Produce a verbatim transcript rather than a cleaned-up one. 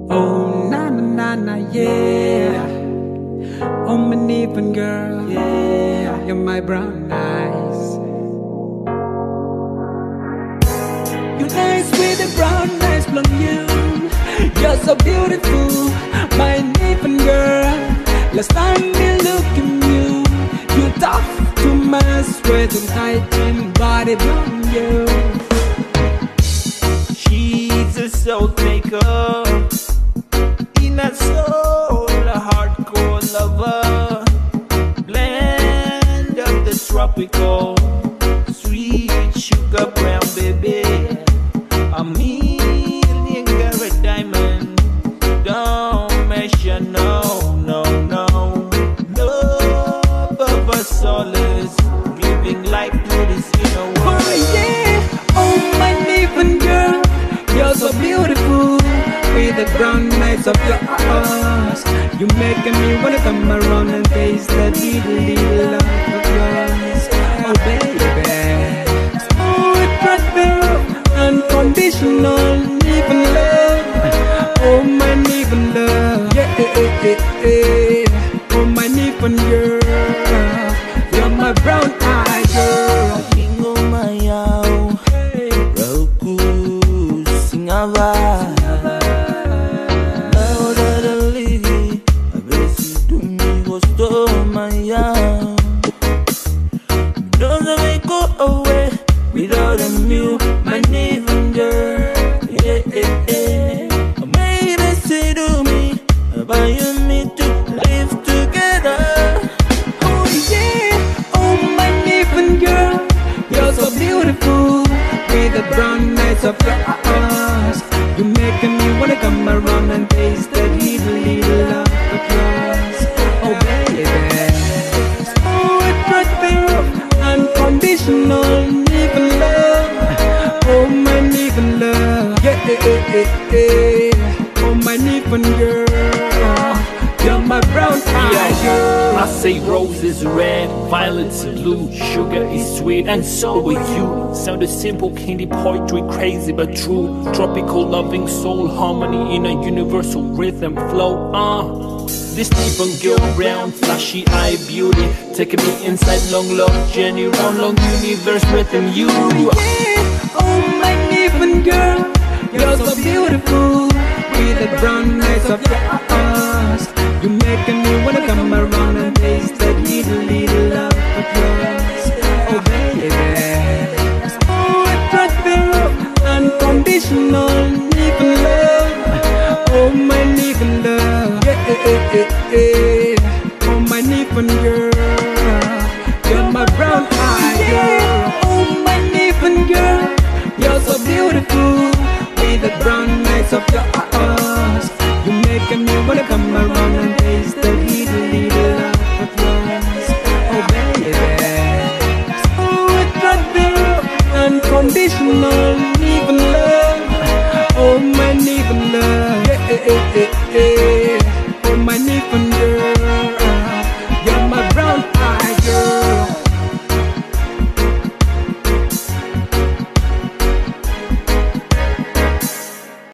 Oh na na na na yeah. Oh my Nipon girl, yeah. You're my brown eyes. You're nice with the brown eyes from you. You're so beautiful, my Nipon girl. Last time me look at you, you tough to mess with and tighten body from you. She's a soul taker, in a soul, a hardcore lover. Blend of the tropical, sweet sugar brown baby. A million carat diamond, don't measure, no, no, no. Love of a solace, giving life to this inner world. Oh yeah, oh my Nipon girl, you're so beautiful with the brown eyes of your eyes. You making me wanna come around and taste that little, little love of yours. Oh baby, smooth transfer, unconditional Nipon love. Oh my Nipon love, yeah, yeah, yeah, yeah. Oh my Nipon girl, you're my brown eye girl. Kingo mayao, roku singava. Without a you, my Nipon girl, yeah, yeah, yeah. Maybe say to me, but you need to live together. Oh yeah, oh my Nipon girl, you're so beautiful with the brown eyes of your eyes. You making me wanna come around and taste that little, little love of yours. Oh baby, smooth transfer, unconditional Nipon love. Oh my Nipon love, yeah, yeah, yeah, yeah. Oh my Nipon girl, you're my brown eye girl. I say rose is red, violets blue, sugar is sweet, and so are you. Sounded simple, candy poetry, crazy but true. Tropical loving soul harmony in a universal rhythm flow. Uh This Nipon girl, round, flashy eye beauty, taking me inside long, long journey, round long universe rhythm. You. Oh yeah, oh my Nipon girl, you're so beautiful with the brown eyes of your eyes. You making me wanna come around and taste that little, little love of yours. Oh baby, smooth transfer, unconditional Nipon love. Oh my Nipon love, yeah, yeah, yeah, yeah. Oh my Nipon girl, you're my brown eye girl. Oh my Nipon girl, you're so beautiful with the brown eyes of your eyes. You making me wanna come around and taste the little, little love of yours. Oh baby, smooth transfer, unconditional